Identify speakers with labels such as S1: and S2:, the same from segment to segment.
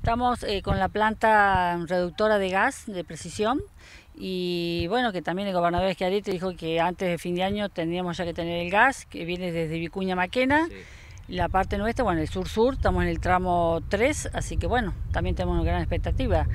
S1: Estamos con la planta reductora de gas de precisión y bueno, que también el gobernador Schiaretti dijo que antes de fin de año tendríamos ya que tener el gas, que viene desde Vicuña Maquena. Sí. La parte nuestra, bueno, el sur-sur, estamos en el tramo 3, así que bueno, también tenemos una gran expectativa.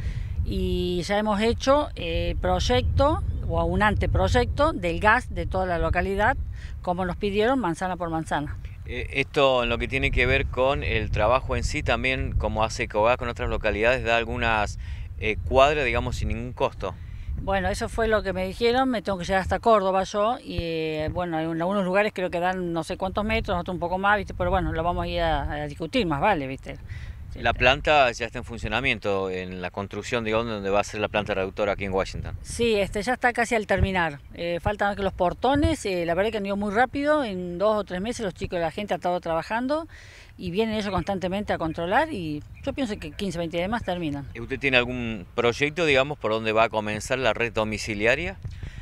S1: Y ya hemos hecho el proyecto o un anteproyecto del gas de toda la localidad, como nos pidieron, manzana por manzana.
S2: Esto en lo que tiene que ver con el trabajo en sí, también como hace Ecogas con otras localidades, da algunas cuadras, digamos, sin ningún costo.
S1: Bueno, eso fue lo que me dijeron, me tengo que llegar hasta Córdoba yo, y bueno, en algunos lugares creo que dan no sé cuántos metros, otros un poco más, ¿viste? Pero bueno, lo vamos a ir a discutir más, ¿vale? ¿Viste?
S2: La planta ya está en funcionamiento, en la construcción, digamos, donde va a ser la planta reductora aquí en Washington.
S1: Sí, ya está casi al terminar. Faltan que los portones, la verdad que han ido muy rápido, en 2 o 3 meses los chicos, la gente ha estado trabajando y vienen ellos constantemente a controlar y yo pienso que 15, 20 días más terminan.
S2: ¿Usted tiene algún proyecto, digamos, por donde va a comenzar la red domiciliaria?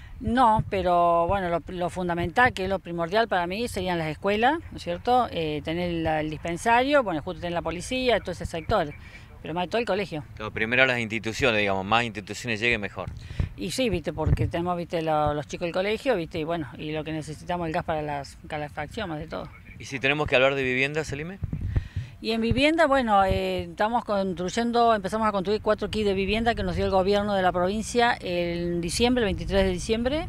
S1: No, pero bueno, lo fundamental, que es lo primordial para mí, serían las escuelas, ¿no es cierto? Tener el dispensario, bueno, justo tener la policía, todo ese sector, pero más de todo el colegio.
S2: Claro, primero las instituciones, digamos, más instituciones lleguen mejor.
S1: Y sí, viste, porque tenemos, viste, los chicos del colegio, viste, y bueno, y lo que necesitamos el gas para la calefacción, más de todo.
S2: ¿Y si tenemos que hablar de vivienda, Selime?
S1: Y en vivienda, bueno, estamos construyendo, empezamos a construir 4 kits de vivienda que nos dio el gobierno de la provincia en diciembre, el 23 de diciembre,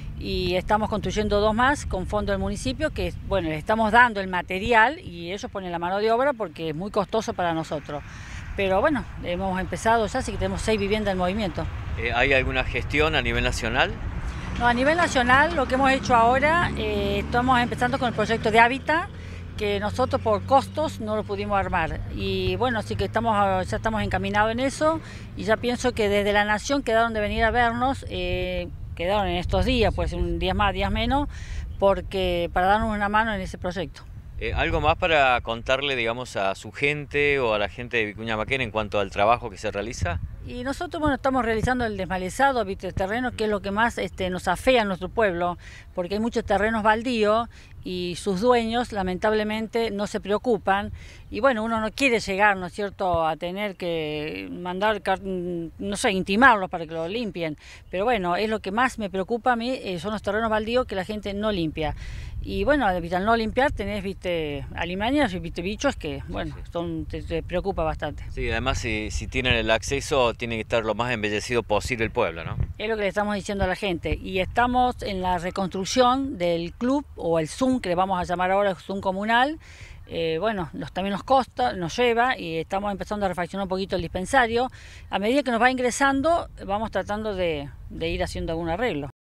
S1: y estamos construyendo 2 más con fondo del municipio, que bueno, les estamos dando el material y ellos ponen la mano de obra porque es muy costoso para nosotros. Pero bueno, hemos empezado ya, así que tenemos 6 viviendas en movimiento.
S2: ¿Hay alguna gestión a nivel nacional?
S1: No, a nivel nacional lo que hemos hecho ahora, estamos empezando con el proyecto de hábitat, que nosotros por costos no lo pudimos armar y bueno, así que ya estamos encaminados en eso y ya pienso que desde la Nación quedaron de venir a vernos, quedaron en estos días, pues un día más, días menos, porque para darnos una mano en ese proyecto.
S2: ¿Algo más para contarle, digamos, a su gente o a la gente de Vicuña Maquena en cuanto al trabajo que se realiza?
S1: Y nosotros, bueno, estamos realizando el desmalezado, ¿viste? El terreno, que es lo que más nos afea a nuestro pueblo, porque hay muchos terrenos baldíos y sus dueños, lamentablemente, no se preocupan. Y bueno, uno no quiere llegar, ¿no es cierto?, a tener que mandar, no sé, intimarlos para que lo limpien. Pero bueno, es lo que más me preocupa a mí, son los terrenos baldíos que la gente no limpia. Y bueno, al no limpiar tenés, viste, alimañas y viste bichos que, bueno, te preocupa bastante.
S2: Sí, además si tienen el acceso, tiene que estar lo más embellecido posible el pueblo, ¿no?
S1: Es lo que le estamos diciendo a la gente. Y estamos en la reconstrucción del club, o el Zoom, que le vamos a llamar ahora el Zoom comunal. Bueno, también nos costa, nos lleva y estamos empezando a refaccionar un poquito el dispensario. A medida que nos va ingresando, vamos tratando de ir haciendo algún arreglo.